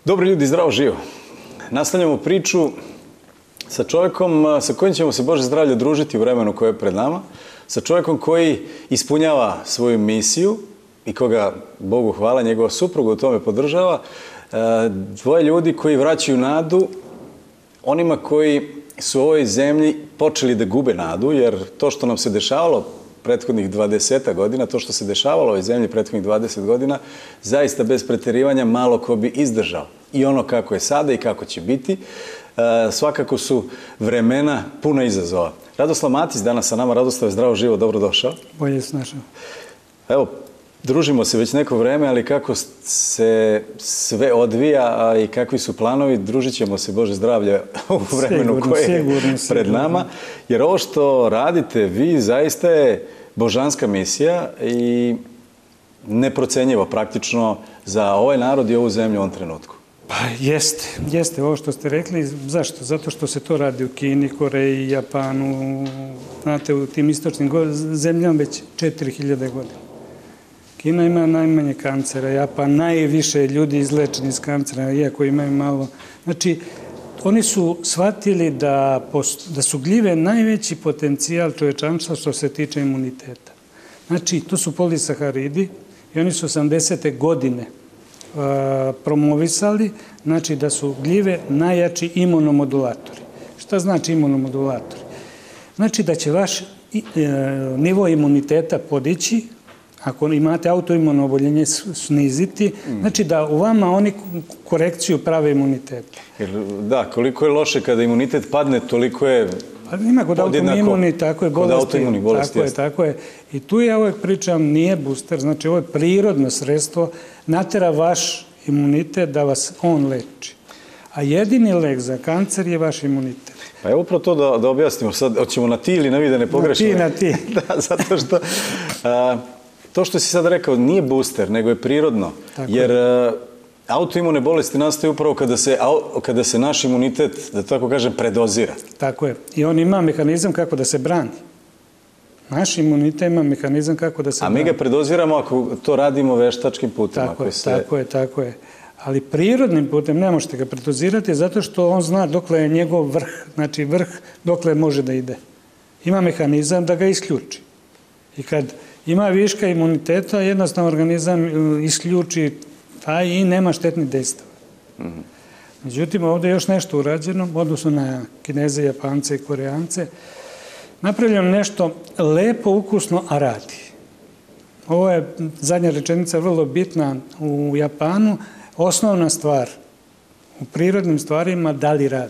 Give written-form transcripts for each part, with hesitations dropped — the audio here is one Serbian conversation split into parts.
Dobri ljudi, zdravo živo. Nastavljamo priču sa čovjekom sa kojim ćemo se, Bože zdravlje, družiti u vremenu koje je pred nama. Sa čovjekom koji ispunjava svoju misiju i koga, Bogu hvala, njegova supruga u tome podržava. Dvoje ljudi koji vraćaju nadu onima koji su u ovoj zemlji počeli da gube nadu, jer to što nam se dešavalo prethodnih 20 godina, to što se dešavalo u ovoj zemlji prethodnih 20 godina, zaista bez preterivanja malo ko bi izdržao. I ono kako je sada i kako će biti, svakako su vremena puna izazova. Radoslav Matić danas sa nama. Radoslav, zdravo živo, dobrodošao. Bolje se našao. Evo, družimo se već neko vreme, ali kako se sve odvija i kakvi su planovi, družit ćemo se, Bože zdravlje, u vremenu koje je pred nama. Jer ovo što radite vi zaista je božanska misija i neprocenjivo praktično za ovaj narod i ovu zemlju u ovom trenutku. Pa jeste ovo što ste rekli. Zašto? Zato što se to radi u Kini, Koreji, Japanu, znate, u tim istočnim zemljama već 4000 godina. Kina ima najmanje kancera, Japan najviše ljudi izlečeni iz kancera, iako imaju malo. Znači, oni su shvatili da su gljive najveći potencijal čovječanstva što se tiče imuniteta. Znači, to su polisaharidi i oni su 80. godine promovisali, znači da su gljive najjači imunomodulatori. Šta znači imunomodulatori? Znači da će vaš nivo imuniteta podići, ako imate autoimuno oboljenje, sniziti, znači da u vama oni korekciju prave imuniteta. Da, koliko je loše kada imunitet padne, toliko je ima kod autoimuni, tako je, bolesti. Tako je. I tu ja uvijek pričam, nije booster, znači ovo je prirodno sredstvo, natera vaš imunitet da vas on leči. A jedini lek za kancer je vaš imunitet. Pa evo upravo to da objasnimo sad, hoćemo na ti ili na vi da ne pogrešimo. Na ti. Da, zato što to što si sad rekao nije booster, nego je prirodno. Jer autoimune bolesti nastaju upravo kada se naš imunitet, da tako kažem, predozira. Tako je. I on ima mehanizam kako da se brani. Naš imunitet ima mehanizam kako da se brani. A mi ga predoziramo ako to radimo veštačkim putem. Tako je. Ali prirodnim putem ne možete ga predozirati zato što on zna dokle je njegov vrh, znači vrh dokle može da ide. Ima mehanizam da ga isključi. I kad ima viška imuniteta, jednostavno organizam isključi taj i nema štetnih dejstava. Međutim, ovdje je još nešto urađeno, odnosno na Kineze, Japance i Korejance. Napravljeno nešto lepo, ukusno, a radi. Ovo je zadnja rečenica vrlo bitna u Japanu. Osnovna stvar u prirodnim stvarima, da li radi.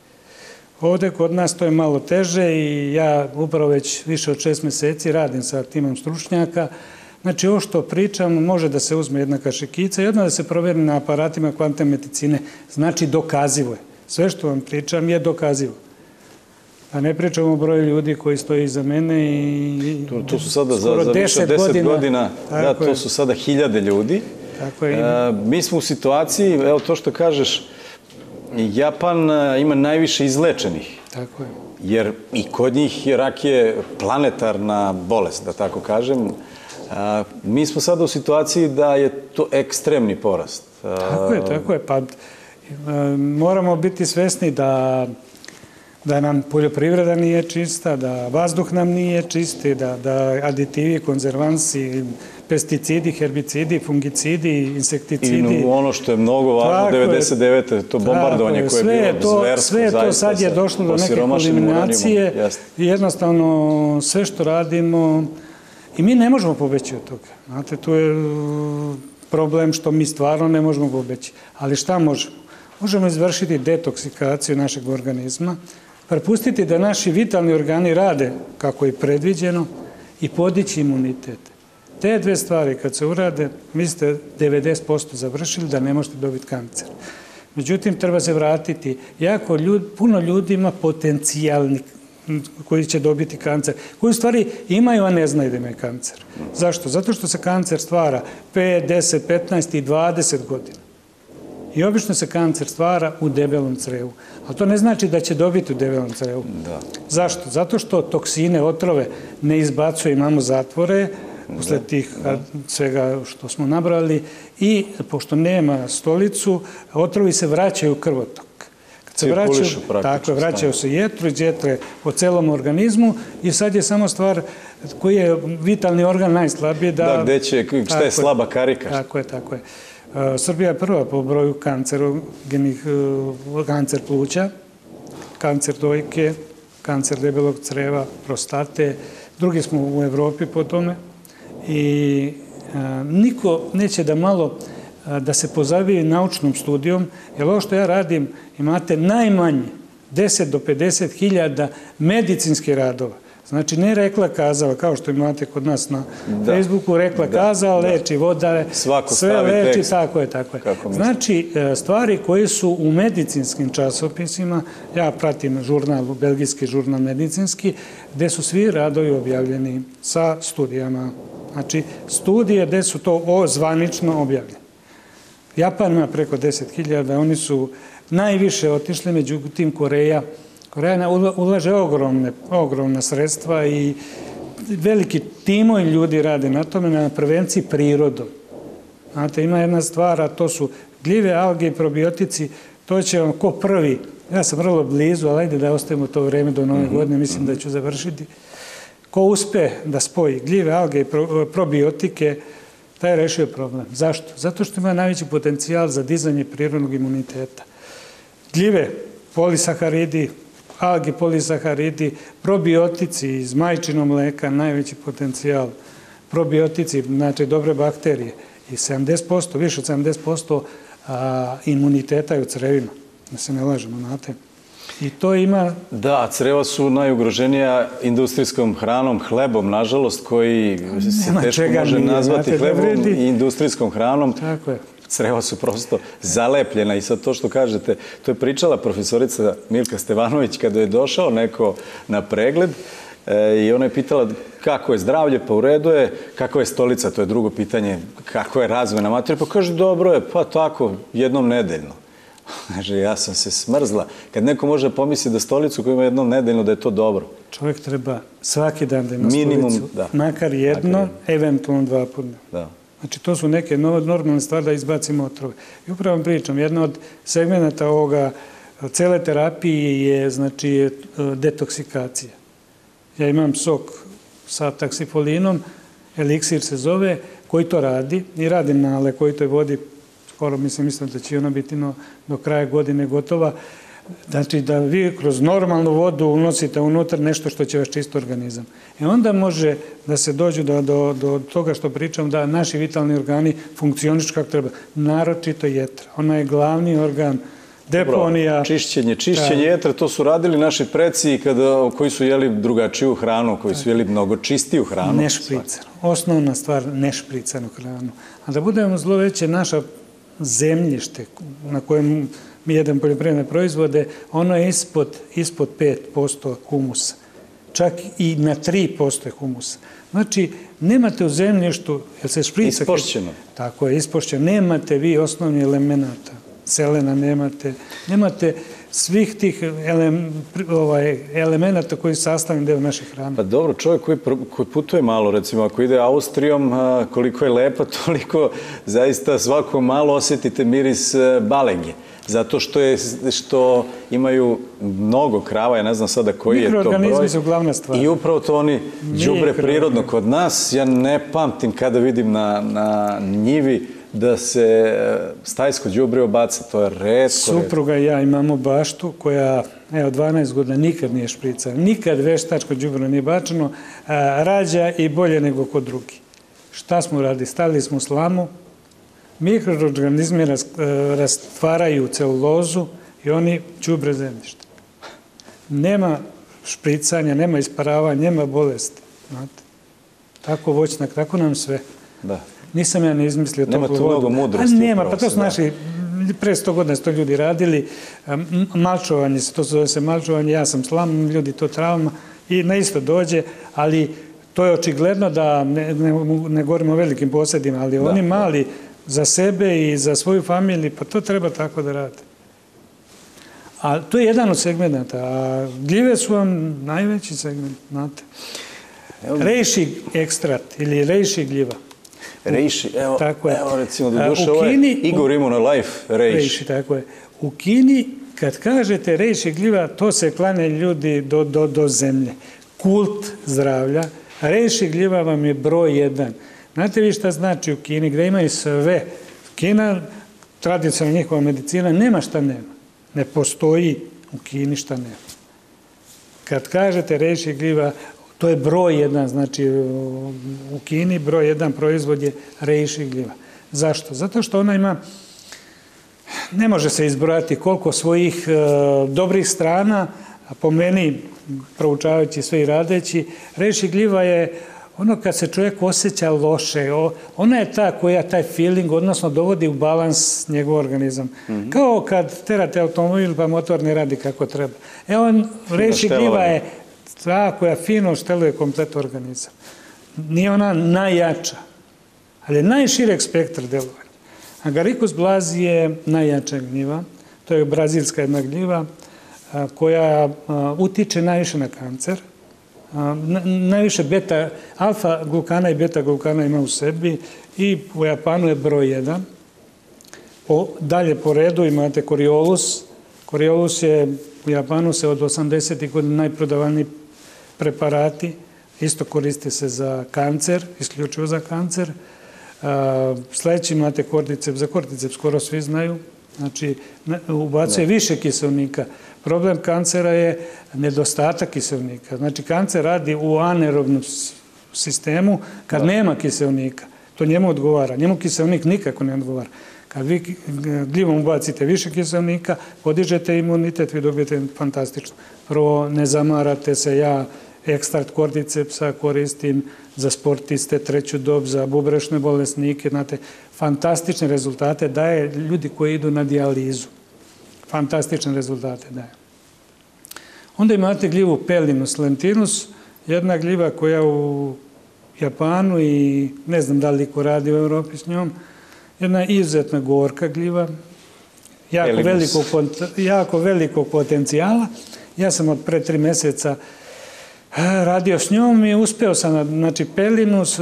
Ovdje kod nas to je malo teže i ja upravo već više od 6 mjeseci radim sa timom stručnjaka. Znači, ovo što pričam može da se uzme jedna kašikica i odmah da se provjeri na aparatima kvantne medicine. Znači, dokazivo je. Sve što vam pričam je dokazivo. A ne pričam o broju ljudi koji stoji iza mene i to su sada za više od 10 godina, da, to su sada 1000 ljudi. Mi smo u situaciji, evo to što kažeš, Japan ima najviše izlečenih. Tako je. Jer i kod njih rak je planetarna bolest, da tako kažem. Mi smo sada u situaciji da je to ekstremni porast. Tako je. Pa moramo biti svesni da nam poljoprivreda nije čista, da vazduh nam nije čisti, da aditivi, konzervansi, pesticidi, herbicidi, fungicidi, insekticidi. I ono što je mnogo važno, 99. to bombardovanje koje je bilo zversko. Sve to sad je došlo do neke kulminacije i jednostavno sve što radimo i mi ne možemo pobeći od toga. Znate, tu je problem što mi stvarno ne možemo pobeći. Ali šta možemo? Možemo izvršiti detoksikaciju našeg organizma, prepustiti da naši vitalni organi rade kako je predviđeno i podići imunitet. Te dve stvari kad se urade, vi ste 90% završili da ne možete dobiti kancer. Međutim, treba se vratiti. Puno ljudi ima potencijalni koji će dobiti kancer, koji u stvari imaju, a ne znaju da imaju kancer. Zašto? Zato što se kancer stvara 5, 10, 15 i 20 godina. I obično se kancer stvara u debelom crevu. Ali to ne znači da će dobiti u debelom crevu. Zašto? Zato što toksine, otrove ne izbacuje, imamo zatvore, usled tih svega što smo nabrali i pošto nema stolicu, otrovi se vraćaju u krvotok. Kad se vraćaju se jetru, iz jetre po celom organizmu i sad je samo stvar koji je vitalni organ najslabiji da gde će, šta je slaba karika. Tako je. Srbija je prva po broju kancer pluća, kancer dojke, kancer debelog creva, prostate. Drugi smo u Evropi po tome i niko neće da malo da se pozabavi naučnom studijom, jer ovo što ja radim imate najmanje 10 do 50 hiljada medicinskih radova. Znači, ne rekla kazala, kao što imate kod nas na Facebooku, rekla kazala, leči vodare, sve leči, tako je. Znači, stvari koje su u medicinskim časopisima, ja pratim žurnal, belgijski žurnal medicinski, gde su svi radovi objavljeni sa studijama. Znači, studije gde su to zvanično objavljene. Japan ima preko 10.000, oni su najviše otišli, međutim Koreja ulaže ogromna sredstva i veliki timovi ljudi rade na tome, na prevenciji prirodom. Znate, ima jedna stvar, a to su gljive, alge i probiotici, to će vam ko prvi, ja sam vrlo blizu, ali ajde da ostavimo to vreme do nove godine, mislim da ću završiti. Ko uspe da spoji gljive, alge i probiotike, taj je rešio problem. Zašto? Zato što ima najveći potencijal za dizanje prirodnog imuniteta. Gljive, polisaharidi, algi, polisaharidi, probiotici iz majčinog mleka, najveći potencijal. Probiotici, znači dobre bakterije. I 70%, više od 70% imuniteta je u crevima. Da se ne lažemo, znate. I to ima... Da, creva su najugroženija industrijskom hranom, hlebom, nažalost, koji se teško može nazvati hlebom i industrijskom hranom. Tako je. Creva su prosto zalepljena i sad to što kažete, to je pričala profesorica Milka Stevanović kada je došao neko na pregled i ona je pitala kako je zdravlje, pa u redu je, kako je stolica, to je drugo pitanje, kako je razvojna materija, pa kaže dobro je, pa tako, jednom nedeljno. Kaže, ja sam se smrzla. Kad neko može pomisliti da stolicu koju ima jednom nedeljno, da je to dobro. Čovjek treba svaki dan da ima stolicu, makar jedno, eventualno 2 puta. Da. Znači, to su neke normalne stvari da izbacimo otrove. I upravo vam pričam, jedna od segmenata ovoga cele terapije je, znači, detoksikacija. Ja imam sok sa taksifolinom, eliksir se zove, koji to radi i radim na lekovitoj vodi, skoro mislim da će ona biti do kraja godine gotova. Znači, da vi kroz normalnu vodu unosite unutar nešto što će vas čistiti organizam. I onda može da se dođu do toga što pričam, da naši vitalni organi funkcionišu kako treba. Naročito jetra. Ona je glavni organ deponija. Čišćenje jetra, to su radili naši preci koji su jeli drugačiju hranu, koji su jeli mnogo čistiju hranu. Nešpricanu. Osnovna stvar, nešpricanu hranu. A da budemo zloveće, naša zemljište na kojem mi jedemo poljoprivredne proizvode, ono je ispod 5% humusa. Čak i na 3% humusa. Znači, nemate u zemljištu, jer se šprica... Ispošćeno. Tako je, ispošćeno. Nemate vi osnovni elemenata. Selena nemate svih tih elemenata koji su sastavni deo naših hrana. Pa dobro, čovjek koji putuje malo, recimo, ako ide Austrijom, koliko je lepa, toliko zaista svako malo osjetite miris balege. Zato što imaju mnogo krava, ja ne znam sada koji je to broj. Mikroorganizmi su glavna stvar. I upravo to oni đubre prirodno. Kod nas, ja ne pamtim kada vidim na njivi da se stajsko đubre obaca, to je retko. Supruga i ja imamo baštu koja, 12 godina nikad nije špricana, nikad veštačko đubre nije bačeno, rađa i bolje nego kod drugi. Šta smo radili? Stavili smo slamu, mikroorganizmi rastvaraju celulozu i oni đubre zemljište. Nema špricanja, nema isparavanja, nema bolesti. Tako voćnak, tako nam sve. Da. Nisam ja ne izmislio toplu vodu. Nema tu mnogo mudrosti. Nema, pa to su naši, pre 100 godina su to ljudi radili, malčovanje, to zove se malčovanje, ja sam slam, ljudi to travma i na isto dođe, ali to je očigledno da, ne govorimo o velikim posjedima, ali oni mali za sebe i za svoju familiju, pa to treba tako da rade. A to je jedan od segmenta, a gljive su vam najveći segment, znate. Reishi ekstrat ili reishi gljiva. Reishi, evo recimo, do duše, U ovo je Kini- Igor imao na live reishi. Reishi, tako je. U Kini, kad kažete reishi gljiva, to se klane ljudi do zemlje. Kult zdravlja. Reishi gljiva vam je broj 1. Znate vi šta znači u Kini, gde imaju sve? Kina, tradicionalna njihova medicina, nema šta nema. Ne postoji u Kini šta nema. Kad kažete reishi gljiva, to je broj 1, znači u Kini broj 1 proizvod je reishi gljiva. Zašto? Zato što ona ima, ne može se izbrojati koliko svojih dobrih strana, a po meni, proučavajući sve i radeći, reishi gljiva je ono kad se čovjek osjeća loše, ona je ta koja taj feeling, odnosno dovodi u balans njegov organizam. Kao kad terate automobil pa motor ne radi kako treba. Reishi gljiva je ta koja fino šteluje komplet organizam. Nije ona najjača, ali je najšireg spektra delovanja. Agaricus blasi je najjača gljiva, to je brazilska jedna gljiva koja utiče najviše na kancer, najviše alfa glukana i beta glukana ima u sebi i u Japanu je broj 1. Dalje po redu imate Coriolus. Coriolus je u Japanu se od 80. godina najprodavaniji preparati, isto koriste se za kancer, isključivo za kancer. Sljedeći imate kordyceps, za kordyceps skoro svi znaju, znači ubacuje više kiselnika. Problem kancera je nedostatak kiselnika. Znači kancer radi u anaerobnom sistemu kad nema kiselnika. To njemu odgovara. Njemu kiselnik nikako ne odgovara. Kad vi gljivom ubacite više kiselnika, podižete imunitet, vi dobijete fantastično. Prvo, ne zamarate se, ja ekstrakt kordycepsa koristim za sportiste, treću dob, za bubrešne bolesnike, znate, fantastične rezultate daje ljudi koji idu na dijalizu. Fantastične rezultate daje. Onda imate gljivu Pellinus lentinus, jedna gljiva koja u Japanu i ne znam da li ko radi u Europi s njom, jedna izuzetna gorka gljiva, jako velikog potencijala. Ja sam od pre 3 mjeseca radio s njom i uspeo sam, znači Pellinus,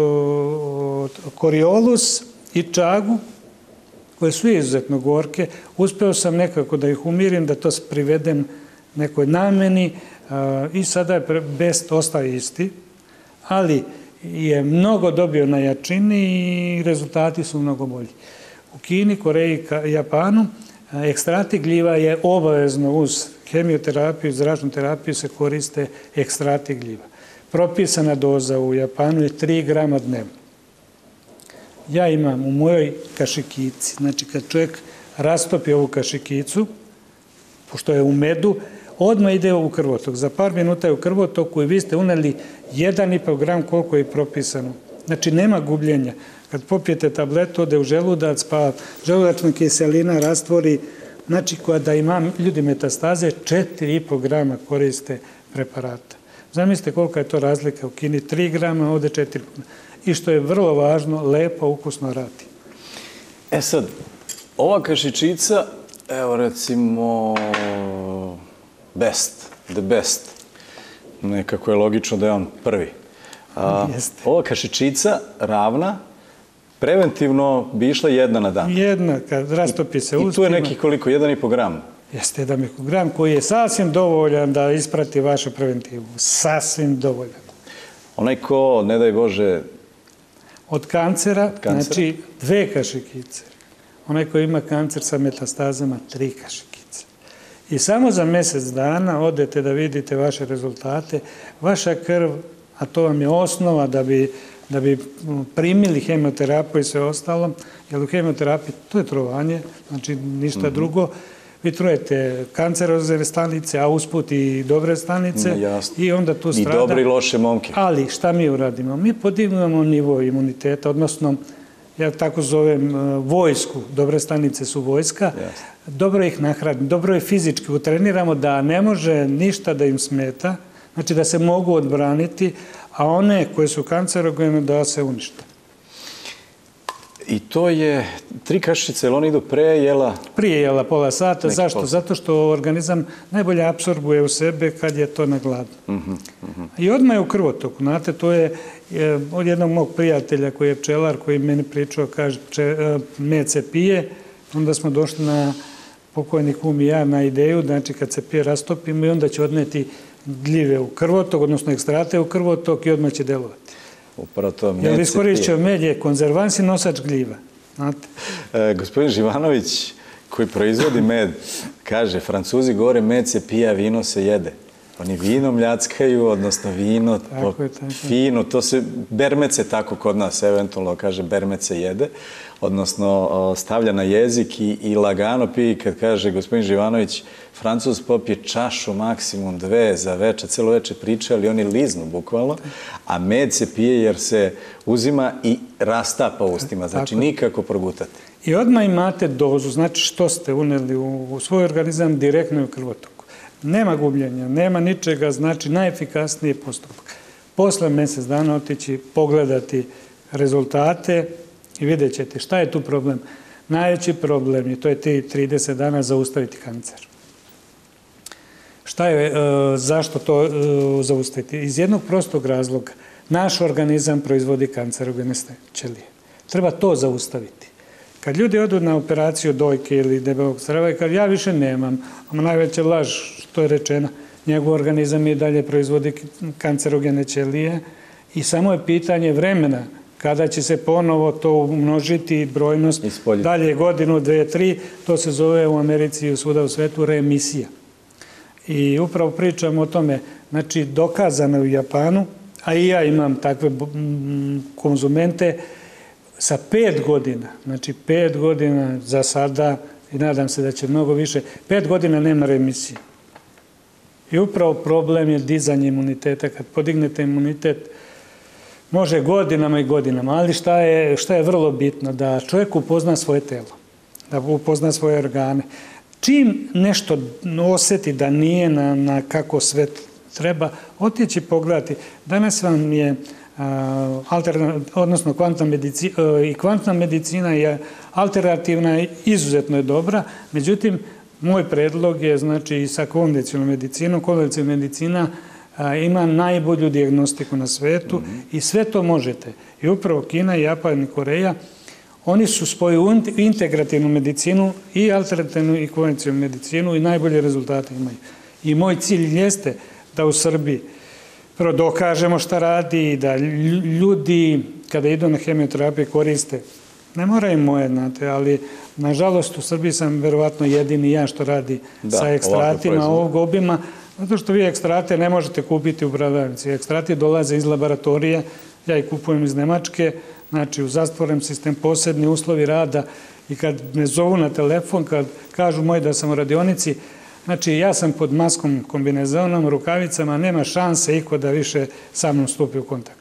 Coriolus i čagu, koje su izuzetno gorke, uspeo sam nekako da ih umirim, da to privedem nekoj nameni i sada je best ostaje isti, ali je mnogo dobio na jačini i rezultati su mnogo bolji. U Kini, Koreji i Japanu ekstrati gljiva je obavezno uz hemioterapiju, zračnu terapiju se koriste ekstrati gljiva. Propisana doza u Japanu je 3 grama dnevno. Ja imam u mojoj kašikici, znači kad čovjek rastopi ovu kašikicu, pošto je u medu, odmah ide u krvotok. Za par minuta je u krvotoku i vi ste uneli 1,5 gram koliko je propisano. Znači nema gubljenja. Kad popijete tabletu, ode u želudac, pa želudačna kiselina rastvori, znači da ima ljudi metastaze, 4,5 grama koriste preparata. Zamislite kolika je to razlika u Kini, 3 grama, ovde 4 grama. I što je vrlo važno, lepo, ukusno radi. E sad, ova kašičica, evo recimo, the best. Nekako je logično da je on prvi. Ova kašičica ravna, preventivno bi išla 1 na dan. 1, kad rastopi se ustima. I tu je neki koliko, 1,5 gram? Jeste 1,5 gram koji je sasvim dovoljan da isprati vašu preventivu. Sasvim dovoljan. Onaj ko, ne daj Bože... Od kancera, znači 2 kašikice. Onaj ko ima kancer sa metastazama, 3 kašikice. I samo za mjesec dana odete da vidite vaše rezultate, vaša krv, a to vam je osnova da bi primili hemioterapiju i sve ostalo, jer u hemioterapiji to je trovanje, znači ništa drugo. Vi trujete kancerozne stanice, a usput i dobre stanice i onda tu strada. I dobre i loše momke. Ali šta mi uradimo? Mi podignemo nivo imuniteta, odnosno ja tako zovem vojsku, dobre stanice su vojska, dobro ih nahranimo, dobro ih fizički utreniramo da ne može ništa da im smeta, znači da se mogu odbraniti, a one koje su kancerogene da se unište. I to je 3 kašičice, jer oni idu pre jela? Prije jela pola sata. Zašto? Zato što organizam najbolje apsorbuje u sebe kad je to na gladu. I odmah je u krvotoku. Znate, to je od jednog mog prijatelja koji je pčelar, koji meni pričao, kaže, med se pije. Onda smo došli na pokojni kum i ja na ideju, znači kad se pije rastopimo i onda će odneti gljive u krvotok, odnosno ekstrate u krvotok i odmah će delovati. Upravo to, med se pije. Jer iskorišćao med je konzervans i nosač gljiva. Gospodin Živanović, koji proizvodi med, kaže, Francuzi govore med se pije, a vino se jede. Oni vino mljackaju, odnosno vino fino, to se, bermet se tako kod nas, eventualno kaže, bermet se jede, odnosno stavlja na jezik i lagano pije. Kad kaže gospodin Živanović, Francuz popije čašu, maksimum 2 za večer, celo večer priča, ali oni liznu bukvalno, a med se pije jer se uzima i rastapa u ustima, znači nikako progutati. I odmah imate dozu, znači što ste uneli u svoj organizam direktno u krvotok. Nema gubljenja, nema ničega, znači najefikasniji postupak. Posle mjesec dana otići, pogledati rezultate i vidjet ćete šta je tu problem. Najveći problem je, to je 30 dana zaustaviti kancer. Zašto to zaustaviti? Iz jednog prostog razloga. Naš organizam proizvodi kancerogene ćelije. Treba to zaustaviti. Kad ljudi odu na operaciju dojke ili debelog creva i kažu ja više nemam, a najveća laž što je rečena, njegov organizam i dalje proizvodi kancerogene ćelije i samo je pitanje vremena kada će se ponovo to umnožiti brojnost dalje godinu, 2, 3, to se zove u Americi i svuda u svetu remisija. I upravo pričam o tome, znači dokazano u Japanu, a i ja imam takve konzumente, sa 5 godina, znači 5 godina za sada, i nadam se da će mnogo više, 5 godina nema remisije. I upravo problem je dizanje imuniteta. Kad podignete imunitet, može godinama i godinama, ali šta je vrlo bitno? Da čovjek upozna svoje telo, da upozna svoje organe. Čim nešto osjeti da nije na kako sve treba, otići pogledati. Danas vam je odnosno kvantna medicina je alternativna i izuzetno je dobra, međutim, moj predlog je znači i sa konvencionalnom medicinom. Konvencionalna medicina ima najbolju dijagnostiku na svetu i sve to možete. I upravo Kina, Japan i Koreja, oni su spoju integrativnu medicinu i alternativnu i konvencionalnu medicinu i najbolje rezultate imaju. I moj cilj jeste da u Srbiji prvo dokažemo šta radi i da ljudi kada idu na hemioterapiju koriste. Ne moraju moje, znate, ali nažalost u Srbiji sam verovatno jedini ja što radi sa ekstratima ovog obima, zato što vi ekstrate ne možete kupiti u prodavnici. Ekstrati dolaze iz laboratorije, ja ih kupujem iz Nemačke, znači u zatvoren sistem, posebni uslovi rada i kad me zovu na telefon, kad kažu moji da sam u radionici, znači ja sam pod maskom, kombinezonom, rukavicama, nema šanse iko da više sa mnom stupi u kontakt.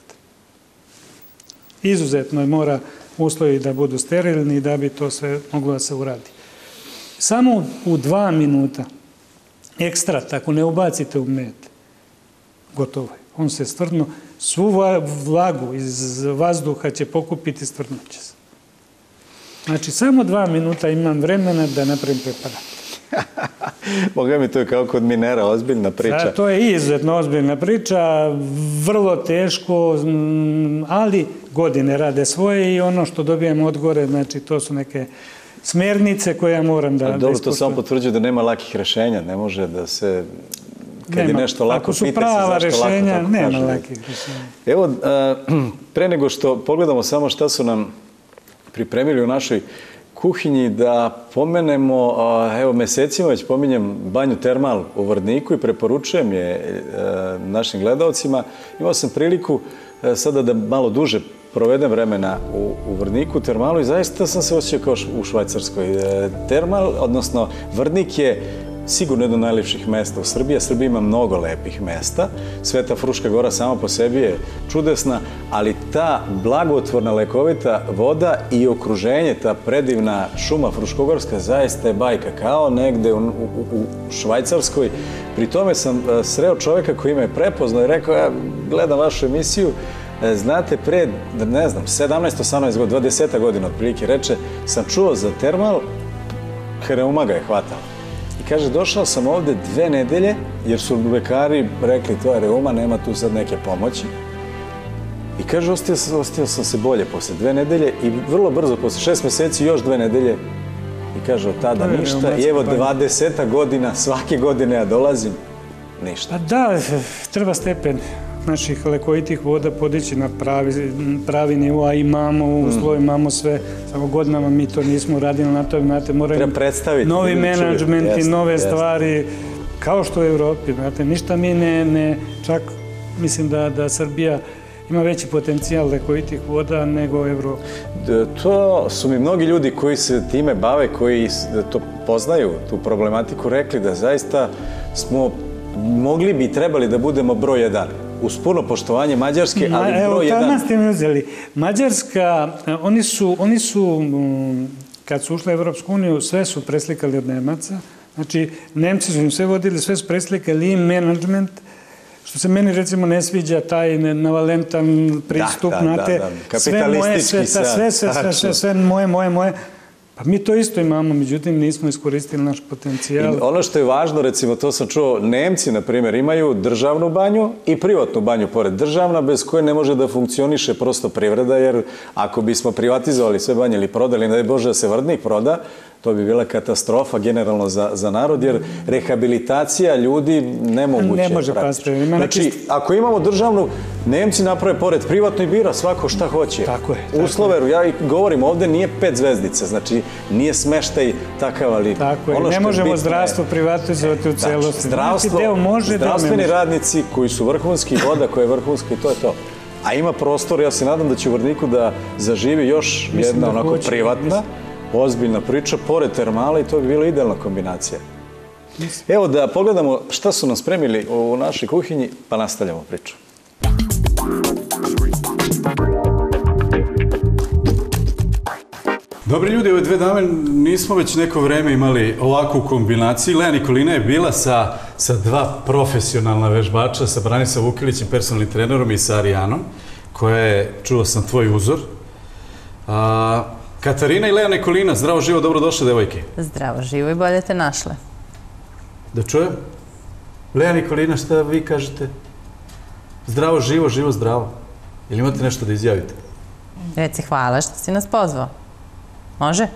Izuzetno je mora uslovi da budu sterilni da bi to sve moglo da se uradi. Samo u 2 minuta ekstrat, ako ne ubacite u med, gotovo je. On se stvrdno, svu vlagu iz vazduha će pokupiti, stvrdnuće se. Znači, samo 2 minuta imam vremena da napravim preparat. Boga mi, to je kao kod minera, ozbiljna priča. To je izuzetno ozbiljna priča, vrlo teško, ali godine rade svoje i ono što dobijem odgore, znači to su neke smernice koje ja moram da ispoštujem. Dobro, to samo potvrđuje da nema lakih rešenja, ne može da se, kad je nešto lako, pita se zašto lako. Ako su prava rešenja, nema lakih rešenja. Evo, pre nego što pogledamo samo šta su nam pripremili u našoj kuhinji, da pomenemo, evo mesecima već pominjem banju Termal u Vrdniku i preporučujem je našim gledalcima. Imao sam priliku sada da malo duže provedem vremena u Vrdniku, Termalu, i zaista sam se osjećao kao u Švajcarskoj. Termal, odnosno Vrdnik je sigurno jedno od najlepših mesta u Srbiji, a Srbija ima mnogo lepih mesta. Sveta Fruška gora sama po sebi je čudesna, ali ta blagotvorna, lekovita voda i okruženje, ta predivna šuma Fruškogorska, zaista je bajka, kao negde u Švajcarskoj. Pri tome sam sreo čoveka koji me prepoznao i rekao, ja gledam vašu emisiju, znate, pre, ne znam, 17-18 godina, 20 godina otprilike, reče, sam čuo za termal, reuma ga je hvatala. I kaže, došao sam ovde 2 nedelje, jer su lekari rekli, to je reuma, nema tu sad neke pomoći. I kaže, ostio sam se bolje posle 2 nedelje i vrlo brzo, posle 6 meseci, još 2 nedelje. I kaže, od tada ništa. I evo, 20 godina, svake godine ja dolazim, ništa. Pa da, treba stepen naših lekovitih voda podići na pravi nivo, a imamo uslov, imamo sve, samo godinama mi to nismo radili na to, znate, moraju novi menadžmenti, nove stvari, kao što u Evropi, znate, ništa mi ne, čak mislim da Srbija ima veći potencijal lekovitih voda nego Evropa. To su mi mnogi ljudi koji se time bave, koji to poznaju, tu problematiku, rekli da zaista smo mogli bi i trebali da budemo broj 1. Uz puno poštovanje Mađarske, ali broj 1... Evo, tamo ste mi uzeli. Mađarska, oni su, kad su ušli u Evropsku uniju, sve su preslikali od Nemaca. Znači, Nemci su im sve vodili, sve su preslikali i management, što se meni, recimo, ne sviđa taj navalentan pristup, znate, sve moje. Pa mi to isto imamo, međutim nismo iskoristili naš potencijal. Ono što je važno, recimo, to sam čuo, Nemci, na primjer, imaju državnu banju i privatnu banju pored državna, bez koje ne može da funkcioniše prosto privreda, jer ako bismo privatizovali sve banje ili prodali, ne daj Bože da se Vrdnik proda, to bi bila katastrofa generalno za narod, jer rehabilitacija ljudi nemoguće je. Ne može pasti. Znači, ako imamo državnu, Nemci naprave pored privatno i bira svako šta hoće. Tako je. Uslove, ja govorim, ovde nije 5 zvezdica, znači nije smeštaj takav, ali... Tako je, ne možemo zdravstvo privatizovati u celosti. Zdravstveni radnici koji su vrhunski, voda koja je vrhunska i to je to. A ima prostor, ja se nadam da će u Vrdniku da zaživi još jedna onako privatna, ozbiljna priča, pored termala i to bi bila idealna kombinacija. Evo da pogledamo šta su nam spremili u našoj kuhinji, pa nastavljamo priču. Dobri ljudi, ove 2 dame nismo već neko vreme imali ovakvu kombinaciju. Lea Nikolina je bila sa 2 profesionalna vežbača, sa Branislavom Vukilićem, personalnim trenerom i sa Arijanom, koja je, čuo sam, tvoj uzor. Katarina i Lea Nikolina, zdravo živo, dobrodošle, devojke. Zdravo živo i bolje te našle. Da čujem? Lea Nikolina, šta vi kažete? Zdravo živo, živo zdravo. Ili imate nešto da izjavite? Reci hvala što si nas pozvao. Može?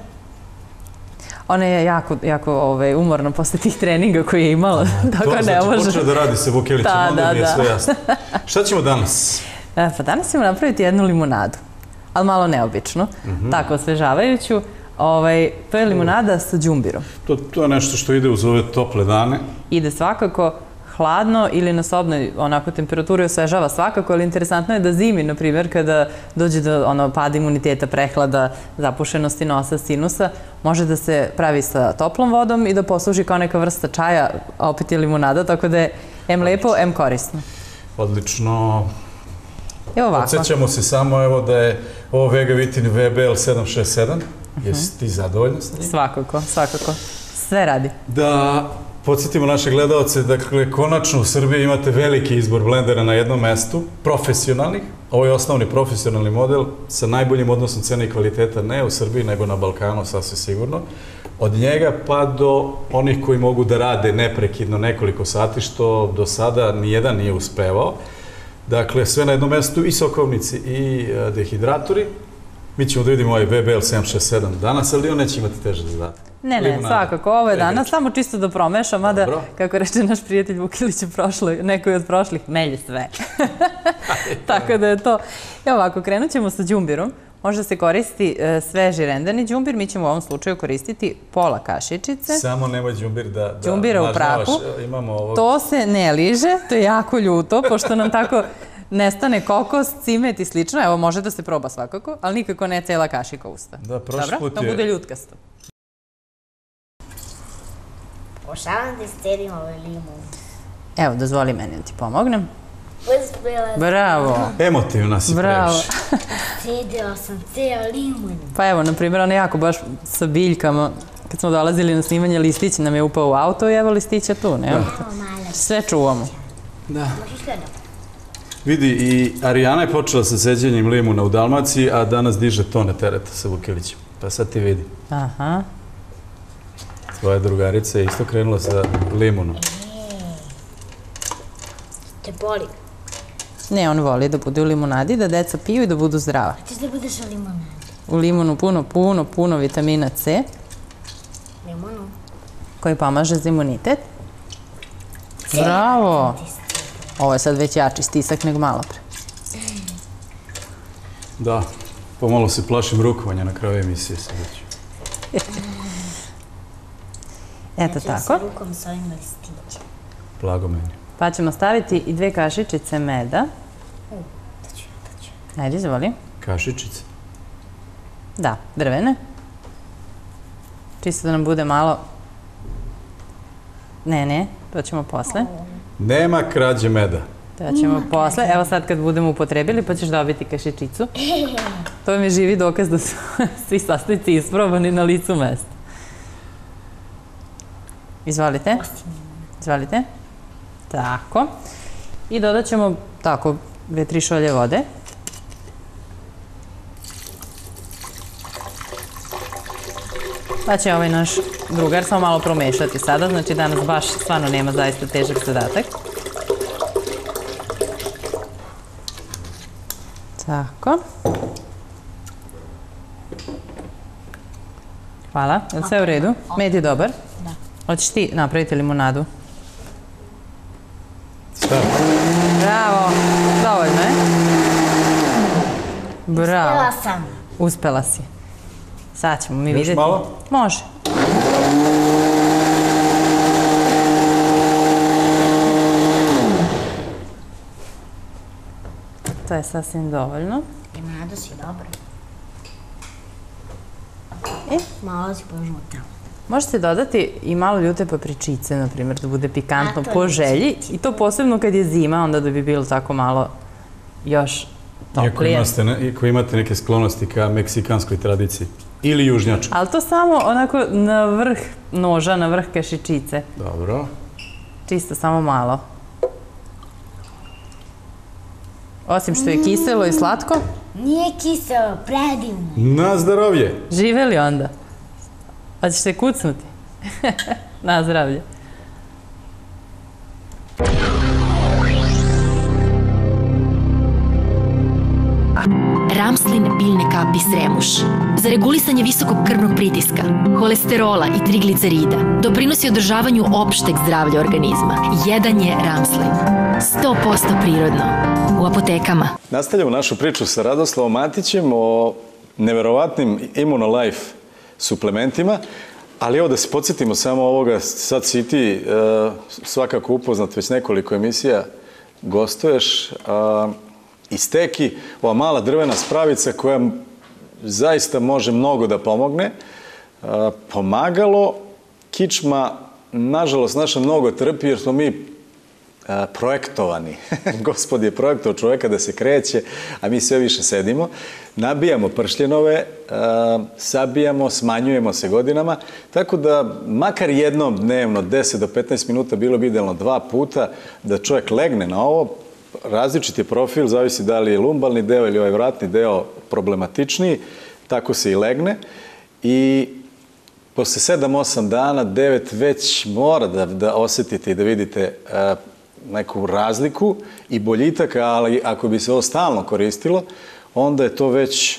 Ona je jako umorna posle tih treninga koje je imala. To znači počeo da radi sa Vukilićem, onda mi je sve jasno. Šta ćemo danas? Pa danas ćemo napraviti jednu limunadu, ali malo neobičnu, tako osvežavajuću. To je limunada sa đumbirom. To je nešto što ide uz ove tople dane. Ide svakako hladno ili na sobnoj onako temperaturi osvežava svakako, ali interesantno je da zimi, na primjer, kada dođe do pada imuniteta, prehlada, zapušenosti nosa, sinusa, može da se pravi sa toplom vodom i da posluži kao neka vrsta čaja, a opet je limunada, tako da je em lepo, em korisno. Odlično. Evo ovako. Podsjećamo se samo evo da je ovo Vega Vitin VBL 767. Jesi ti zadovoljna sa njim? Svakako, svakako. Sve radi. Da podsjetimo naše gledalce, dakle, konačno u Srbiji imate veliki izbor blendera na jednom mestu, profesionalnih. Ovo je osnovni profesionalni model sa najboljim odnosom cene i kvaliteta, ne u Srbiji, nego na Balkanu, sasvim sigurno. Od njega pa do onih koji mogu da rade neprekidno nekoliko sati, što do sada nijedan nije uspevao. Dakle, sve na jednom mestu, i sokovnici i dehidratori. Mi ćemo da vidimo ovaj VBL 767 danas, ali on neće imati teže zadatak. Ne, svakako. Ovo je danas, samo čisto da promešam, mada, kako reče naš prijatelj Vukilić, nekoj od prošlih, melje sve. Tako da je to. Evo ovako, krenut ćemo sa đumbirom. Može se koristi sveži rendani đumbir, mi ćemo u ovom slučaju koristiti pola kašičice. Samo nemoj đumbir da đumbira u prahu. To se ne liže, to je jako ljuto, pošto nam tako nestane kokos, cimet i slično. Evo, može da se proba svakako, ali nikako ne cela kašika usta. Da, prošli put je... Dobro, da bude ljutkasto. Pošavam da sterim ovaj limun. Evo, dozvoli meni da ti pomognem. Bravo. Emotivna si previše. Sedela sam ceo limun. Pa evo, na primjer, ona jako baš sa biljkama, kad smo dolazili na snimanje, listić nam je upao u auto i evo listića tu, ne? Sve čuvamo. Da. Vidi, i Arijana je počela sa seđenjem limuna u Dalmaciji, a danas diže tone tereta sa Vukilićem. Pa sad ti vidi. Aha. Tvoja drugarica je isto krenula sa limunom. Te boli. Ne, on voli da bude u limunadi, da deca piju i da budu zdrava. A ti da budeš u limunadi? U limunu puno vitamina C, Limunu? koji pomaže za imunitet. Bravo! Ovo je sad već jači stisak nego malo pre. Da, pomalo se plašim rukovanja na kraju emisije sad već. Eto Sa tako. rukom s ovim listićem. Blago meni. Pa ćemo staviti i 2 kašičice meda. Da ću. Ajde, izvoli. Kašičice. Da, drvene. Čisto da nam bude malo... Ne, to ćemo posle. Nema krađe meda. To ćemo posle. Evo sad kad budemo upotrebili pa ćeš dobiti kašičicu. To mi je živi dokaz da su svi sastojci isprobani na licu mesta. Izvolite. Izvolite. Tako. I dodat ćemo tako 2-3 šolje vode. Pa će ovaj naš drugar samo malo promešati sada, znači danas baš stvarno nema zaista težak zadatak. Tako. Hvala. Je li sve u redu? Med je dobar? Da. Hoćeš ti napraviti limunadu? Stav. Bravo! Dovoljno je. Bravo. Htjela sam. Uspela si. Sad ćemo mi Još vidjeti. malo? Može. To je sasvim dovoljno. Limunadu si dobro. E? Malo si požutao. Možete dodati i malo ljute papričice, na primjer, da bude pikantno A, to po neće želji. I to posebno kad je zima, onda da bi bilo tako malo još toplije. Iako imate neke sklonosti ka meksikanskoj tradiciji. Ili južnjačkoj. Ali to samo onako na vrh noža, na vrh kašičice. Dobro. Čisto samo malo. Osim što je kiselo i slatko, Nije kiselo, predivno. Na zdravlje. žive li onda? Hoćeš se kucnuti? Na zdravlje. Ramslin biljne kapi Sremuš. Za regulisanje visokog krvnog pritiska, holesterola i triglicerida doprinosi održavanju opšteg zdravlja organizma. Jedan je Ramslin. 100% prirodno. U apotekama. Nastavljamo našu priču sa Radoslavom Matićem o neverovatnim Immunolife suplementima, ali evo da se podsjetimo samo ovoga, sad si ti svakako upoznat, već nekoliko emisija gostuješ, i steki, ova mala drvena spravica koja zaista može mnogo da pomogne. Pomagalo, kičma, nažalost, naša mnogo trpi jer smo mi projektovani. Gospod je projektao čoveka da se kreće, a mi sve više sedimo. Nabijamo pršljenove, sabijamo, smanjujemo se godinama, tako da makar jednom dnevno, 10 do 15 minuta, bilo bi idealno 2 puta da čovjek legne na ovo. Različit je profil, zavisi da li je lumbalni deo ili ovaj vratni deo problematičniji, tako se i legne. I posle 7-8 dana, 9 već mora da osetite i da vidite neku razliku i boljitak, ali ako bi se ovo stalno koristilo, onda je to već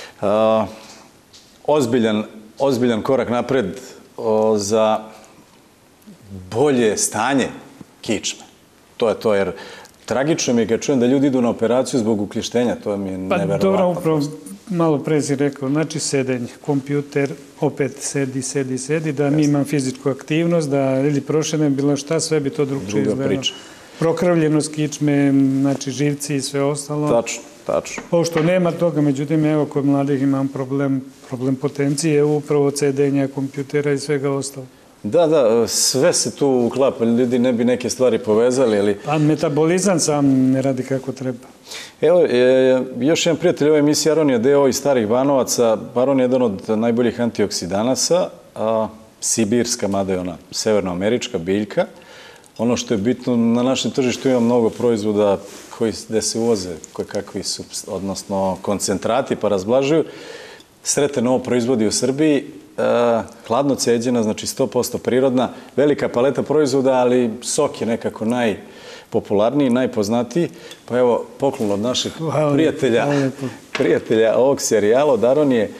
ozbiljan korak napred za bolje stanje kičme. To je to, jer tragično mi je kad čujem da ljudi idu na operaciju zbog ukljištenja, to mi je neverovatno. Pa dobro, upravo malo pre si rekao, znači sedenje, kompjuter, opet sedi, da mi imam fizičku aktivnost, da ili prošenem bilo šta, sve bi to drugčije izgledalo. Prokrvljenost kičme, znači živci i sve ostalo. Tačno. Pošto nema toga, međutim, evo, kod mladih imam problem potencije, upravo sedenja, kompjutera i svega ostalo. Da, sve se tu uklapa, ljudi ne bi neke stvari povezali, ali... Pa metabolizam sam ne radi kako treba. Evo, još jedan prijatelj ove emisije, Aronija Deo iz Starih Banovaca. Aron je jedan od najboljih antioksidanasa, sibirska, mada je ona severnoamerička biljka. ono što je bitno, na našem tržištu ima mnogo proizvoda gde se uvoze kakvi su, odnosno koncentrati pa razblažuju. Sreten ovo proizvodi u Srbiji, hladno ceđena, znači 100% prirodna, velika paleta proizvoda, ali sok je nekako najpopularniji, najpoznatiji. Pa evo, poklon od naših prijatelja ovog serijala, od Aron je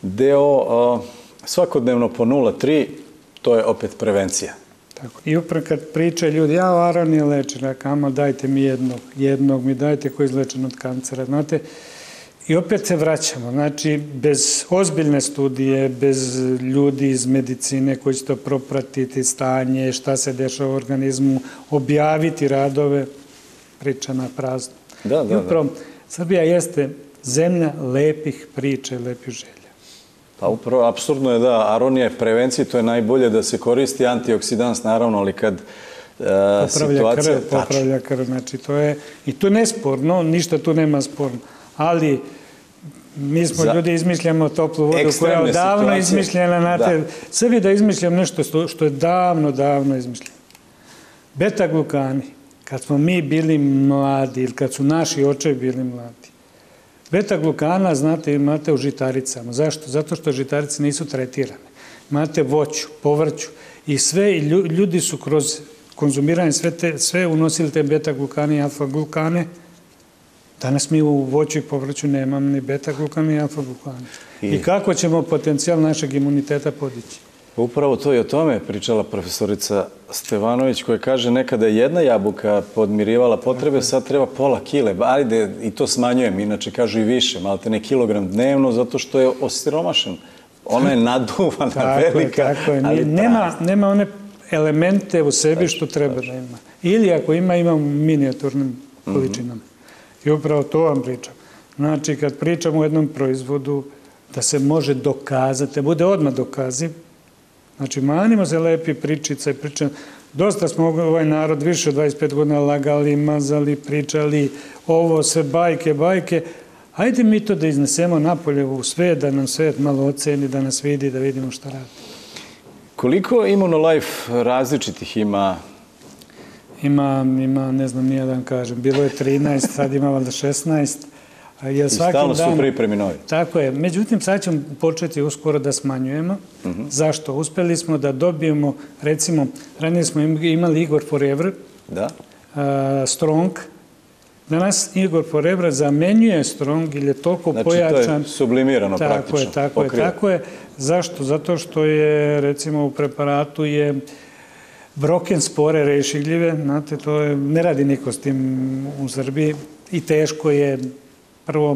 deo svakodnevno po 0,3, to je opet prevencija. Tako. I upravo kad pričaju ljudi, Aron je lečen, rekamo dajte mi jednog mi dajte koji je izlečen od kancera. Znate, i opet se vraćamo, znači bez ozbiljne studije, bez ljudi iz medicine koji će to propratiti, stanje, šta se dešava u organizmu, objaviti radove, priča na prazno. I upravo, Srbija jeste zemlja lepih priča i lepih želja. Pa upravo, apsurdno je da aronija prevenciji, to je najbolje da se koristi antioksidans, naravno, ali kad situacija... Popravlja krv, znači to je, i to je nesporno, ništa tu nema sporno, ali mi smo ljudi izmišljamo toplu vodu koja je odavno izmišljena, znate, sebi da izmišljam nešto što je davno izmišljeno. Beta-glukani, kad smo mi bili mladi ili kad su naši očevi bili mladi, beta-glukana, znate, imate u žitaricama. Zašto? Zato što žitarice nisu tretirane. Imate voću, povrću i sve, ljudi su kroz konzumiranje sve unosili te beta-glukane i alfa-glukane. Danas mi u voću i povrću nemamo ni beta-glukane ni alfa-glukane. I kako ćemo potencijal našeg imuniteta podići? Upravo to i o tome pričala profesorica Stevanović, koja kaže nekada je jedna jabuka podmirivala potrebe, sad treba pola kile. Ajde, i to smanjujem, inače kažu i više, malte ne kilogram dnevno, zato što je osiromašen. Ona je naduvana, velika, ali nema one elemente u sebi što treba da ima. Ili ako ima u minijaturnim količinama. I upravo to vam pričam. Znači, kad pričamo o jednom proizvodu, da se može dokazati, da bude odmah dokaziv, znači, manimo se lepi pričica i pričam. Dosta smo ovaj narod više od 25 godina lagali, mazali, pričali, ovo sve bajke. Ajde mi to da iznesemo napolje u svet, da nam svet malo oceni, da nas vidi, da vidimo šta radi. Koliko Immunolife različitih ima? Ima, ne znam, nijedan kažem. Bilo je 13, sad ima valjda 16. I stalno su pripremi novi. Tako je. Međutim, sad ćemo početi uskoro da smanjujemo. Zašto? Uspeli smo da dobijemo, recimo, ranije smo imali Igor Forever, Strong. Danas Igor Forever zamenjuje Strong ili je toliko pojačan. Znači, to je sublimirano praktično. Tako je. Zašto? Zato što je, recimo, u preparatu je broken spore rešigljive. Znate, to je, ne radi niko s tim u Srbiji i teško je. Prvo,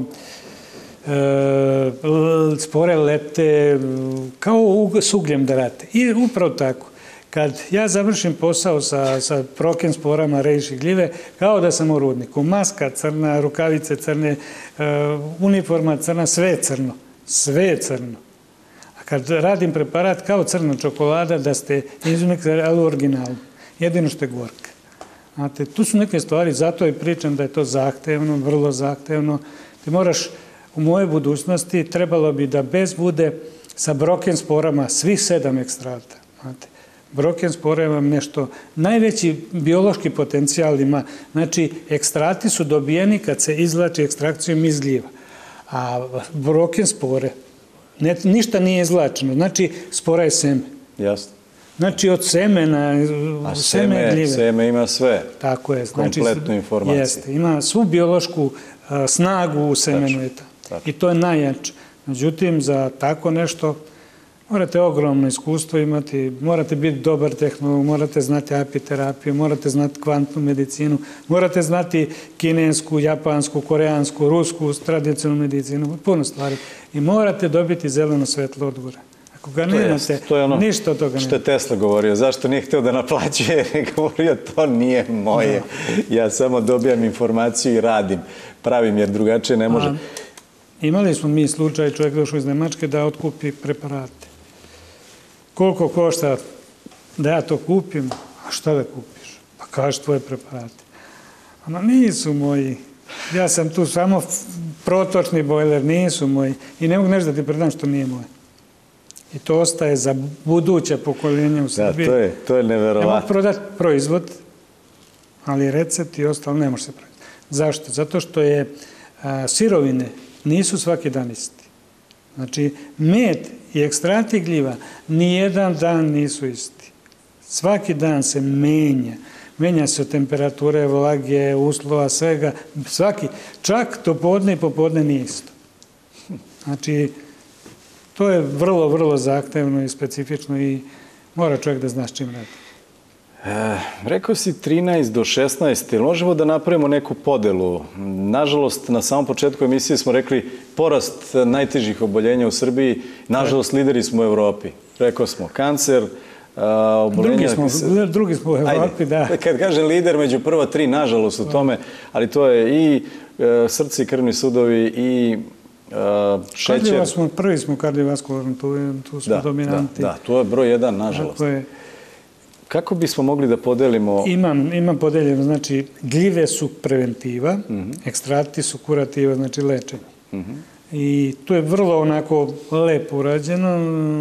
spore lete kao s ugljem da rate. I upravo tako. Kad ja završim posao sa proken sporama rejiši gljive, kao da sam u rudniku. Maska crna, rukavice crne, uniforma crna, sve je crno. Sve je crno. A kad radim preparat kao crna čokolada, da ste izumekli, ali u originalu. Jedino što je gorka. Znate, tu su neke stvari, zato i pričam da je to zahtevno, vrlo zahtevno. Ti moraš, u moje budućnosti, trebalo bi da bez bude sa broken sporama svih 7 ekstrata. Znate, broken spore vam nešto, najveći biološki potencijal ima. Znači, ekstrati su dobijeni kad se izvlači ekstrakcijom iz gljiva. A broken spore, ništa nije izvlačeno. Znači, spora je seme. Jasno. Znači, od semena, seme gljive. Seme ima sve. Tako je. Kompletnu informaciju. Jeste. Ima svu biološku snagu u semenu. I to je najjače. Međutim, za tako nešto morate ogromno iskustvo imati, morate biti dobar tehnolog, morate znati apiterapiju, morate znati kvantnu medicinu, morate znati kinesku, japansku, koreansku, rusku, tradicionalnu medicinu, puno stvari. I morate dobiti zeleno svetlo od gore. Ako ga nemate, ništa od toga nema. Što je Tesla govorio, zašto nije htio da naplaćuje, je govorio to nije moje. Ja samo dobijam informaciju i radim, pravim jer drugačije ne može. Imali smo mi slučaj, čovjek došao iz Nemačke da otkupi preparate. Koliko košta da ja to kupim? A šta da kupiš? Pa kažeš tvoje preparate. Ama nisu moji. Ja sam tu samo protočni bojler, nisu moji. I ne mogu nešto da ti predam što nije moje. I to ostaje za buduće pokoljenje u Srbiji. Da, to je neverovatno. Ne mogu prodati proizvod ali recept i ostalo ne može se praviti. Zašto? Zato što je sirovine nisu svaki dan isti. Znači, med i ekstrakti gljiva nijedan dan nisu isti. Svaki dan se menja. Menja se od temperature, vlage, uslova, svega. Čak do podne i popodne nije isto. Znači, to je vrlo, vrlo zahtevno i specifično i mora čovjek da zna s čim radi. Rekao si 13 do 16, možemo da napravimo neku podelu? Nažalost, na samom početku emisije smo rekli porast najtežih oboljenja u Srbiji, nažalost lideri smo u Evropi. Rekao smo kancer, oboljenja... Drugi smo u Evropi, da. Kad kažem lider, među prva 3, nažalost u tome, ali to je i srce i krvni sudovi i šećer. Prvi smo kardiovaskularni, tu smo dominanti. Da, to je broj 1, nažalost. Kako bismo mogli da podelimo? Imam podeljeno, znači gljive su preventiva, ekstrakti su kurativa, znači lečenje. I to je vrlo onako lepo urađeno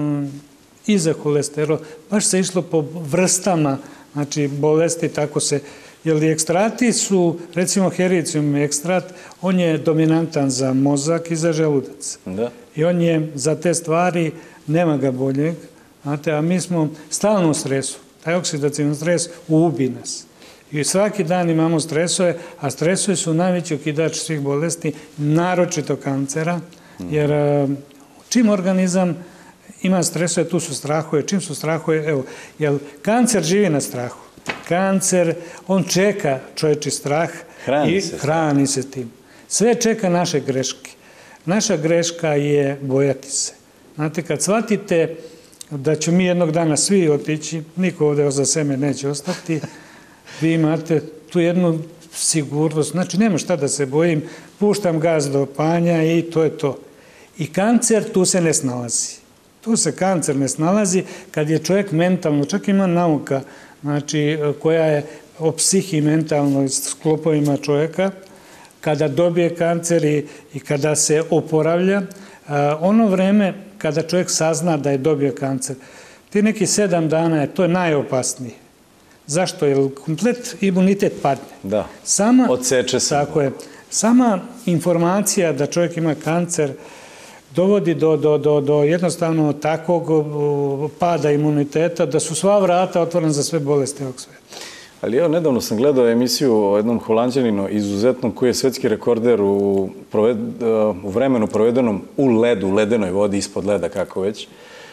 i za holesterol. Baš se išlo po vrstama, znači bolesti, tako se, jer ekstrakti su, recimo hericium ekstrakt, on je dominantan za mozak i za želudac. I on je za te stvari, nema ga boljeg, znate, a mi smo stalno u stresu. Taj oksidacijni stres ubi nas. I svaki dan imamo stresove, a stresovi su najveći okidač svih bolesti, naročito kancera, jer čim organizam ima stresove, tu su strahove. Čim su strahove, evo, jer kancer živi na strahu. Kancer, on čeka čovječi strah i hrani se tim. Sve čeka naše greške. Naša greška je bojati se. Znate, kad shvatite da ću mi jednog dana svi otići, niko ovdje za sebe neće ostati, vi imate tu jednu sigurnost, znači nema šta da se bojim, puštam gaz do panja i to je to. I kancer tu se ne snalazi. Tu se kancer ne snalazi kad je čovjek mentalno, čak ima nauka, znači koja je o psihi mentalnoj sklopovima čovjeka, kada dobije kancer i kada se oporavlja, ono vreme kada čovjek sazna da je dobio kancer, ti neki 7 dana, to je najopasnije. Zašto? Jer komplet imunitet padne. Da, odseče se. Tako je. Sama informacija da čovjek ima kancer dovodi do jednostavno takvog pada imuniteta, da su sva vrata otvorena za sve bolesti ovog sveta. Ali evo, nedavno sam gledao emisiju o jednom Holanđaninu, izuzetnom, koji je svetski rekorder u vremenu provedenom u ledu, u ledenoj vodi, ispod leda, kako već.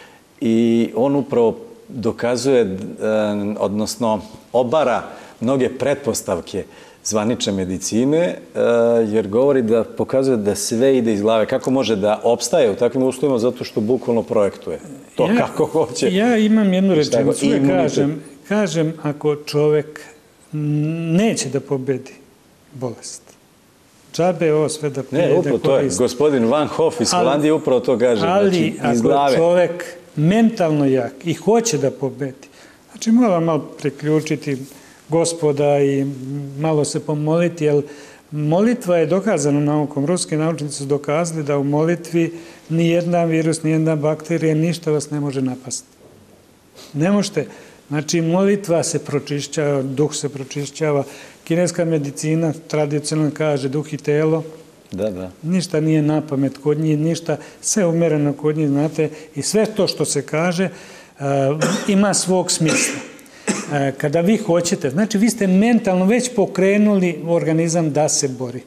I on upravo dokazuje, odnosno obara mnoge pretpostavke zvanične medicine, jer govori da pokazuje da sve ide iz glave. Kako može da opstaje u takvim uslovima? Zato što bukvalno projektuje to kako hoće. Ja imam jednu rečenicu, kažem, ako čovek neće da pobedi bolest, džabe ovo sve da pije, da koristi. Ne, upravo to je. Gospodin Van Hoff iz Holandije upravo to kaže. Ali ako čovek mentalno jak i hoće da pobedi, znači mora malo priključiti Gospoda i malo se pomoliti, jer molitva je dokazana naukom. Ruski naučnici su dokazali da u molitvi nijedan virus, nijedna bakterija, ništa vas ne može napasti. Ne možete. Znači, molitva se pročišćava, duh se pročišćava. Kineska medicina tradicionalno kaže duh i telo. Da. Ništa nije na pamet kod njih, ništa, sve umereno kod njih, znate. I sve to što se kaže ima svog smisla. Kada vi hoćete, znači vi ste mentalno već pokrenuli organizam da se bori.